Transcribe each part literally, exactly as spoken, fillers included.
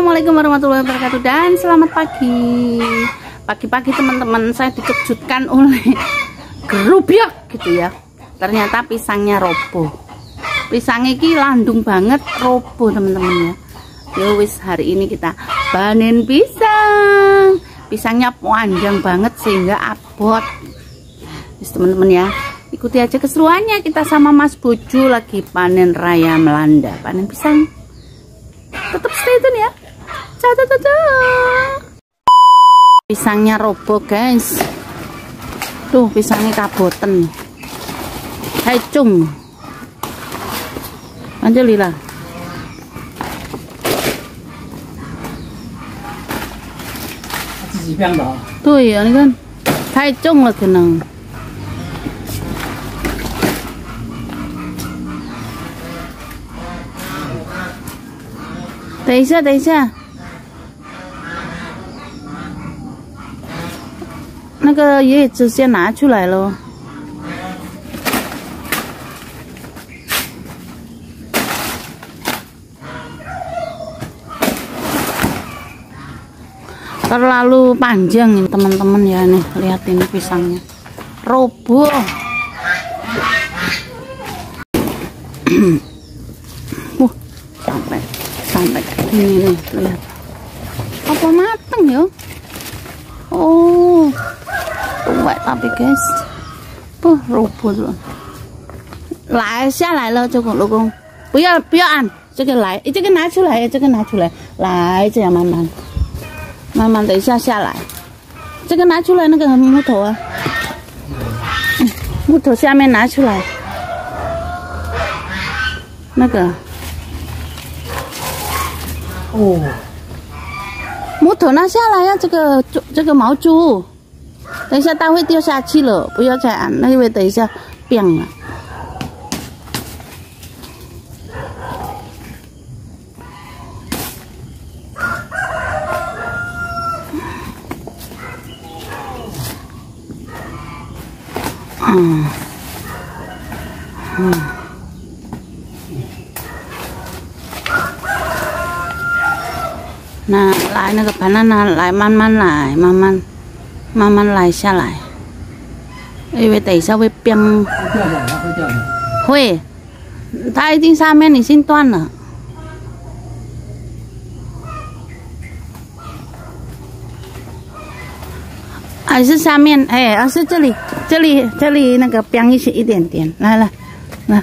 Assalamualaikum warahmatullahi wabarakatuh dan selamat pagi. Pagi-pagi teman-teman, saya dikejutkan oleh gerubyek gitu ya. Ternyata pisangnya roboh. Pisang ini landung banget, roboh teman-teman ya. Ya wis, hari ini kita panen pisang. Pisangnya panjang banget sehingga abot. Wis teman-teman ya, ikuti aja keseruannya. Kita sama Mas Bojo lagi panen raya Melanda, panen pisang. Tetap stay tune ya. Caca-caca. Pisangnya roboh guys. Tuh pisangnya kaboten. Hai cung. Anjelila. Tuh ya ini kan. Hai cung lah kenang. 等一下，等一下，那个叶子先拿出来咯。Terlalu panjang ini teman-teman ya, nih lihat ini pisangnya roboh. Wah, sampai sampai kayak gini nih, lihat apa mateng ya. Oh tuwek tapi guys, tuh roboh loh. 来下来了，这个老公不要不要按这个来，这个拿出来，这个拿出来，来这样慢慢慢慢，等一下下来，这个拿出来那个木头啊，嗯、木头下面拿出来，那个。 哦，木头拿下来呀、啊！这个这个毛珠，等一下它会掉下去了，不要再按，那因为等一下变了。嗯嗯。 那来那个 banana 来慢慢来，慢慢慢慢来下来，因为等一下会变。会掉下来，会掉下来。会，它一定上面已经断了。还是下面？哎，而是这里，这里，这里那个边一些一点点。来来，来。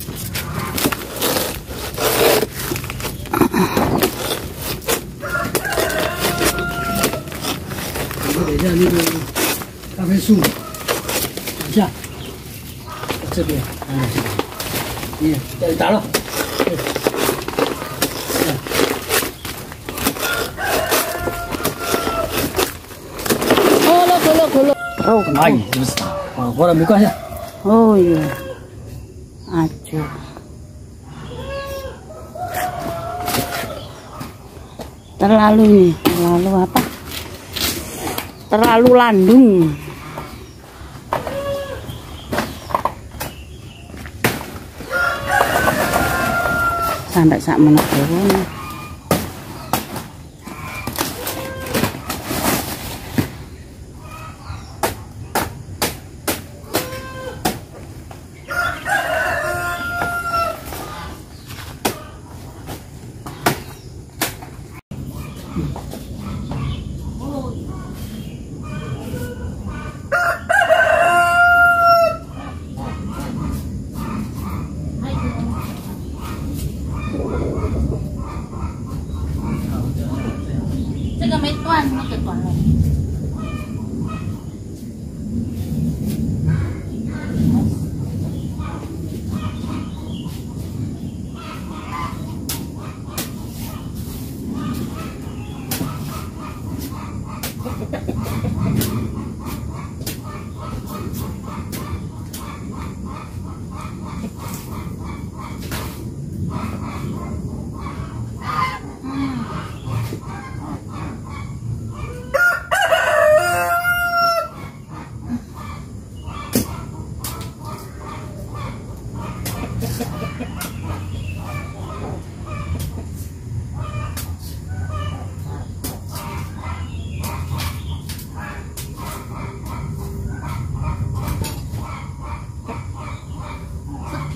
等一下，那个咖啡树往下，这边，哎，你这里打了，好了，好了，好了。哦，蚂蚁是不是？啊，好了，没关系。哦哟，啊就。 terlalu nih, terlalu apa? Terlalu landung. Sampai sak menit doang. Cái mấy toan nó cái toan này.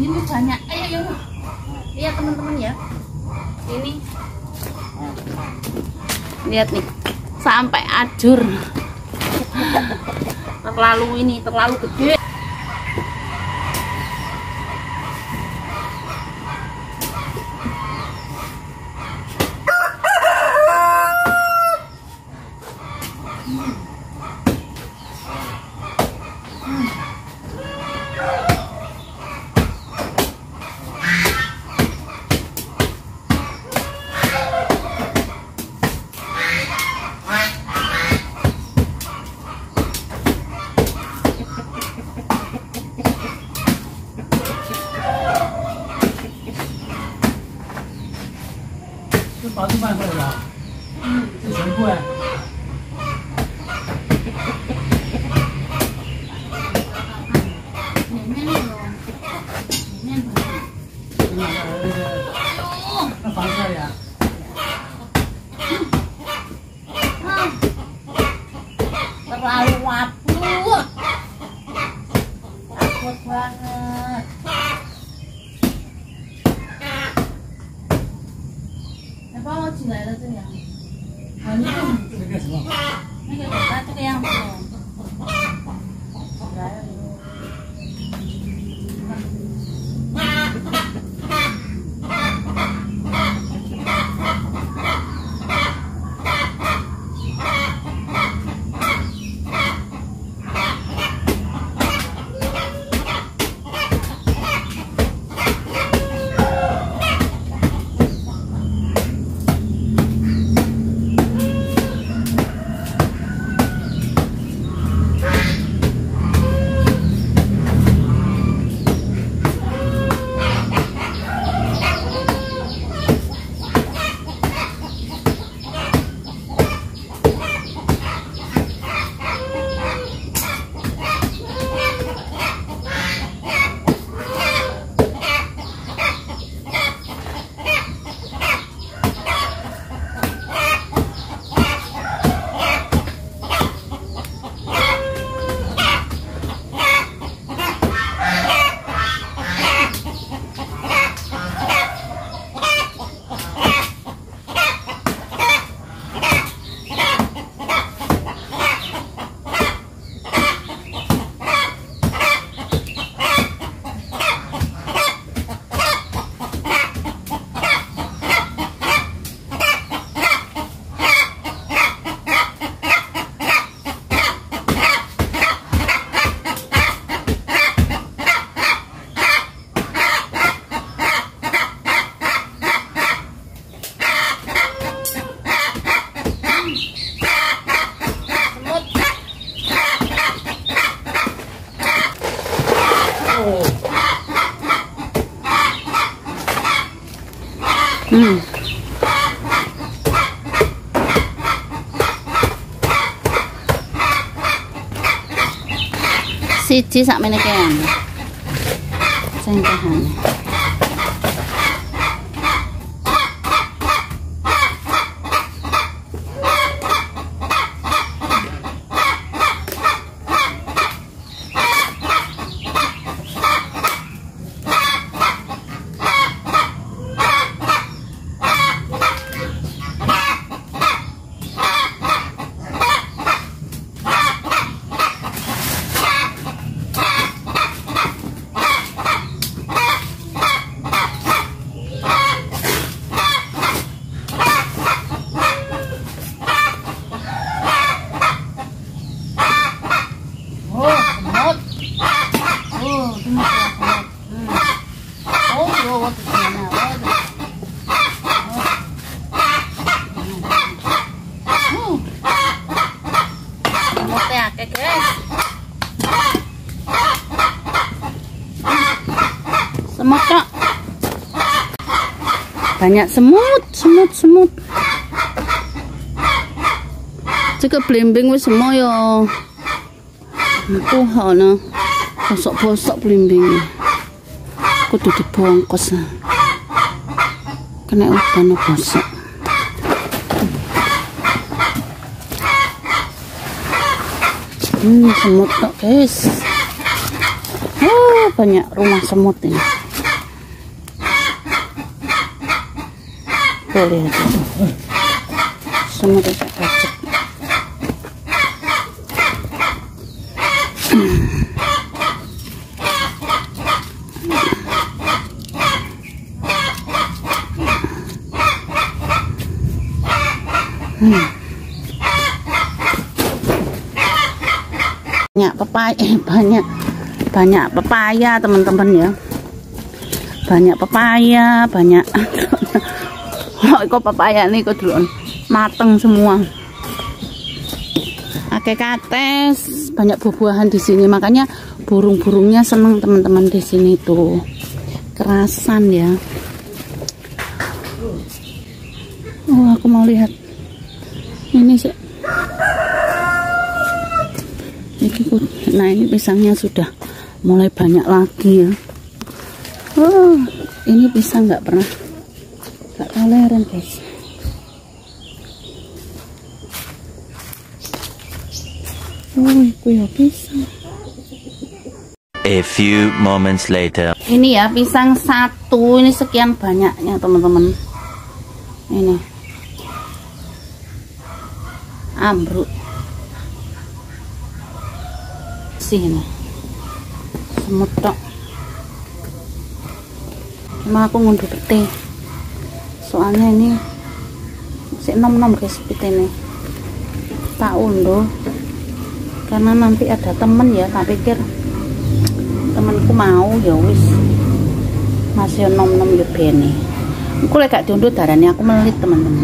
gini banyak. Ayo yuk. Lihat teman-teman ya. Ini. Lihat nih. Sampai ajur. Terlalu ini, terlalu gede. Terlalu wabuk, takut banget. Apa mau cilai了这样？啊，你这个什么？那个它这个样子。来了。Hmm. Siji sak meneh kan. Sing tahan. Semut kak, banyak semut, semut, semut. Jika belimbing wis semua ya, aku hana bosok-bosok belimbing. Kudu dibongkos, kena udan bosok. Hmm, semut kak guys. Oh, banyak rumah semut ini. Tuh lihat itu. Semut saya bajak. Hmm. Banyak pepaya, eh, banyak banyak pepaya teman-teman ya. Banyak pepaya, banyak. Oh, kok pepaya nih kok dulu mateng semua. Akeh kates, banyak buah-buahan di sini. Makanya burung-burungnya seneng teman-teman di sini tuh. Kerasan ya. Oh, aku mau lihat. Ini sih. Nah, ini pisangnya sudah mulai banyak lagi ya. Oh, ini pisang nggak pernah nggak toleran guys. Oh, itu ya pisang. A few moments later. Ini ya pisang satu, ini sekian banyaknya teman-teman. Ini ambruk sini semut tok. Cuma aku ngunduh pete soalnya ini si nom nom guys pete ini tak unduh karena nanti ada temen ya, tak pikir temanku mau ya wis masih nom nom ya bene aku lagi gak diunduh darahnya aku melit teman-teman.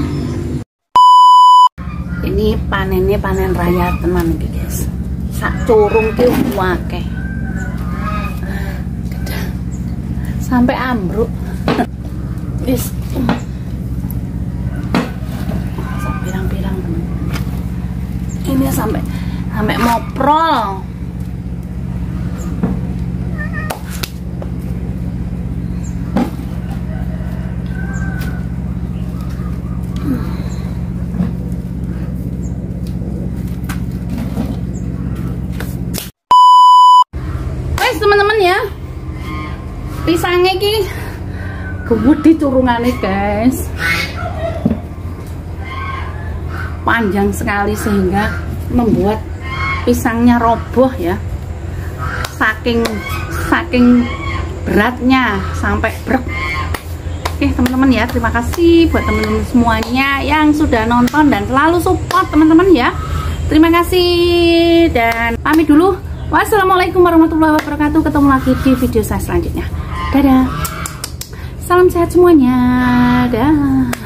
Ini panennya panen raya teman guys, sak curung ki akeh sampai ambruk. Wis pirang-pirang teman. Ini sampai sampai moprol. Teman-teman ya, pisangnya ki gede curungannya guys, panjang sekali sehingga membuat pisangnya roboh ya, saking saking beratnya sampai brek. Oke teman-teman ya, terima kasih buat teman-teman semuanya yang sudah nonton dan selalu support teman-teman ya. Terima kasih dan pamit dulu. Wassalamualaikum warahmatullahi wabarakatuh. Ketemu lagi di video saya selanjutnya. Dadah. Salam sehat semuanya. Dah.